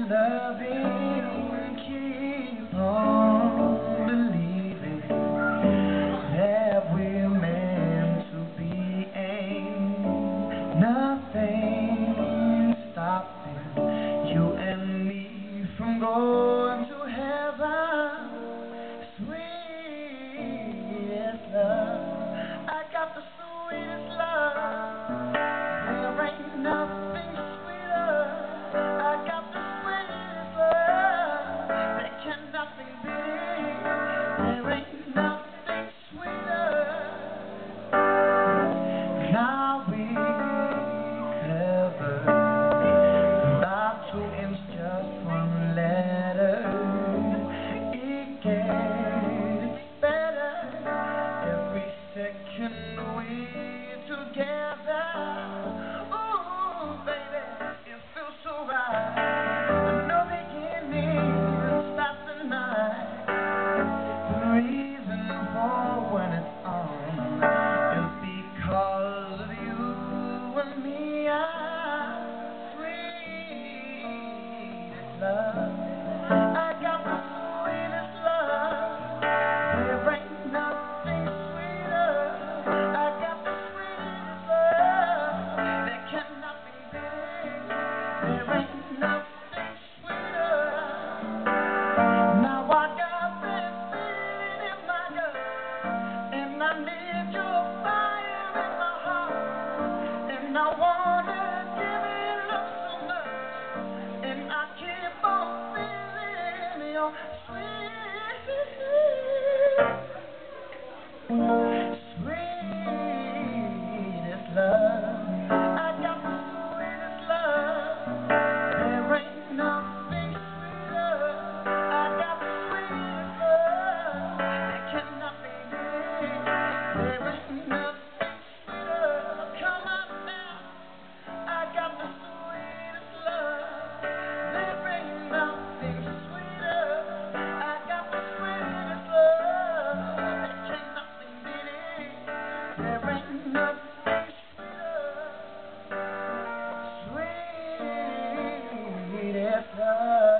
loving, keep on believing that we're meant to be. Ain't nothing stopping you and me from going to heaven. Sweetest love, I got the sweetest love. There ain't nothing sweeter. I got the sweetest love that cannot be beat. There ain't nothing sweeter. Now we clever, about to inch just one letter. It gets better every second we're together. Ooh, baby, it feels so right. No beginning stops the night. The reason for when it's on is because of you and me. Our sweetest love, I got the sweetest love. There ain't nothing sweeter. I got the sweetest love that cannot be beat. There ain't nothing sweeter. Now I got this feeling in my gut, and I need your fire in my heart, and I wanna give it up so much, and I keep on feeling your sweetest love. I got the sweetest love. There ain't nothing sweeter. I got the sweetest love that cannot be beat. There ain't nothing sweeter. Come on now. I got the sweetest love. There ain't nothing sweeter. I got the sweetest love that cannot be beat. There ain't nothing sweeter. Sweetest love.